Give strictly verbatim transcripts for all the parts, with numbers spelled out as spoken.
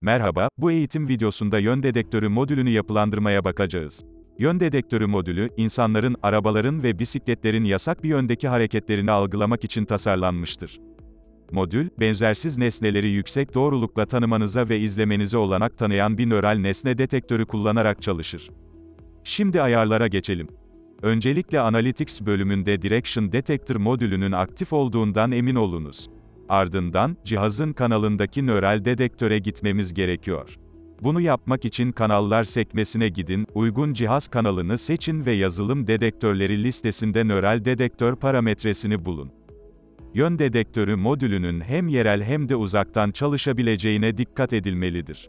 Merhaba, bu eğitim videosunda yön dedektörü modülünü yapılandırmaya bakacağız. Yön dedektörü modülü, insanların, arabaların ve bisikletlerin yasak bir yöndeki hareketlerini algılamak için tasarlanmıştır. Modül, benzersiz nesneleri yüksek doğrulukla tanımanıza ve izlemenize olanak tanıyan bir nöral nesne detektörü kullanarak çalışır. Şimdi ayarlara geçelim. Öncelikle Analytics bölümünde Direction Detector modülünün aktif olduğundan emin olunuz. Ardından, cihazın kanalındaki nöral dedektöre gitmemiz gerekiyor. Bunu yapmak için kanallar sekmesine gidin, uygun cihaz kanalını seçin ve yazılım dedektörleri listesinde nöral dedektör parametresini bulun. Yön dedektörü modülünün hem yerel hem de uzaktan çalışabileceğine dikkat edilmelidir.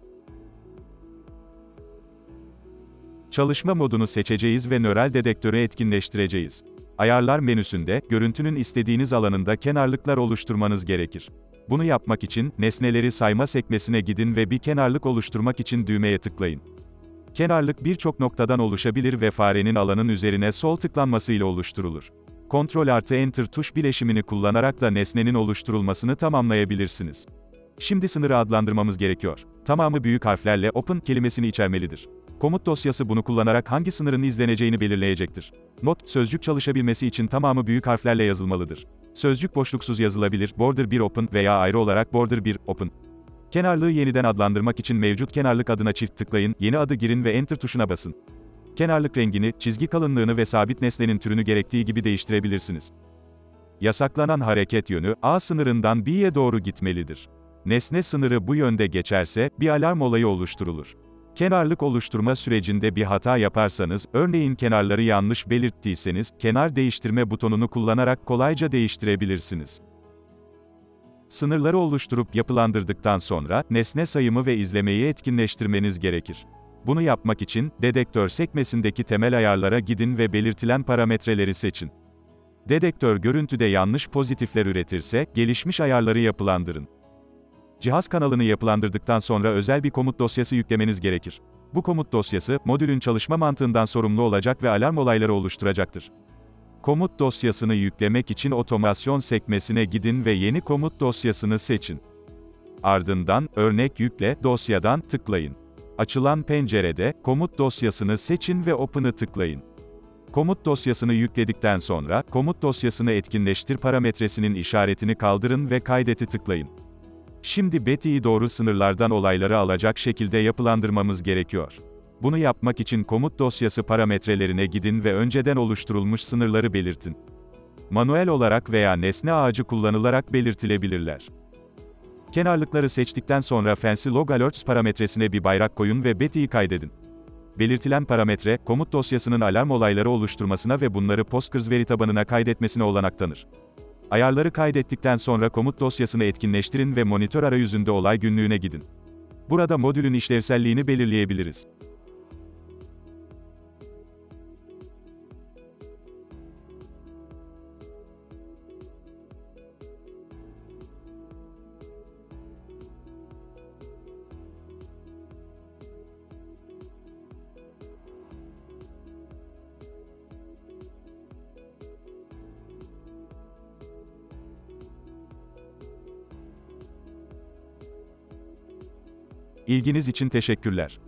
Çalışma modunu seçeceğiz ve nöral dedektörü etkinleştireceğiz. Ayarlar menüsünde, görüntünün istediğiniz alanında kenarlıklar oluşturmanız gerekir. Bunu yapmak için, nesneleri sayma sekmesine gidin ve bir kenarlık oluşturmak için düğmeye tıklayın. Kenarlık birçok noktadan oluşabilir ve farenin alanın üzerine sol tıklanmasıyla oluşturulur. Ctrl artı Enter tuş bileşimini kullanarak da nesnenin oluşturulmasını tamamlayabilirsiniz. Şimdi sınırı adlandırmamız gerekiyor. Tamamı büyük harflerle Open kelimesini içermelidir. Komut dosyası bunu kullanarak hangi sınırın izleneceğini belirleyecektir. Not, sözcük çalışabilmesi için tamamı büyük harflerle yazılmalıdır. Sözcük boşluksuz yazılabilir, border bir open veya ayrı olarak border bir open. Kenarlığı yeniden adlandırmak için mevcut kenarlık adına çift tıklayın, yeni adı girin ve Enter tuşuna basın. Kenarlık rengini, çizgi kalınlığını ve sabit nesnenin türünü gerektiği gibi değiştirebilirsiniz. Yasaklanan hareket yönü, A sınırından B'ye doğru gitmelidir. Nesne sınırı bu yönde geçerse, bir alarm olayı oluşturulur. Kenarlık oluşturma sürecinde bir hata yaparsanız, örneğin kenarları yanlış belirttiyseniz, kenar değiştirme butonunu kullanarak kolayca değiştirebilirsiniz. Sınırları oluşturup yapılandırdıktan sonra, nesne sayımı ve izlemeyi etkinleştirmeniz gerekir. Bunu yapmak için, dedektör sekmesindeki temel ayarlara gidin ve belirtilen parametreleri seçin. Dedektör görüntüde yanlış pozitifler üretirse, gelişmiş ayarları yapılandırın. Cihaz kanalını yapılandırdıktan sonra özel bir komut dosyası yüklemeniz gerekir. Bu komut dosyası, modülün çalışma mantığından sorumlu olacak ve alarm olayları oluşturacaktır. Komut dosyasını yüklemek için otomasyon sekmesine gidin ve yeni komut dosyasını seçin. Ardından, örnek yükle dosyadan tıklayın. Açılan pencerede, komut dosyasını seçin ve Open'ı tıklayın. Komut dosyasını yükledikten sonra, komut dosyasını etkinleştir parametresinin işaretini kaldırın ve kaydeti tıklayın. Şimdi Betty'yi doğru sınırlardan olayları alacak şekilde yapılandırmamız gerekiyor. Bunu yapmak için komut dosyası parametrelerine gidin ve önceden oluşturulmuş sınırları belirtin. Manuel olarak veya nesne ağacı kullanılarak belirtilebilirler. Kenarlıkları seçtikten sonra Fancy Log Alerts parametresine bir bayrak koyun ve Betty'yi kaydedin. Belirtilen parametre, komut dosyasının alarm olayları oluşturmasına ve bunları Postgres veri tabanına kaydetmesine olanak tanır. Ayarları kaydettikten sonra komut dosyasını etkinleştirin ve monitör arayüzünde olay günlüğüne gidin. Burada modülün işlevselliğini belirleyebiliriz. İlginiz için teşekkürler.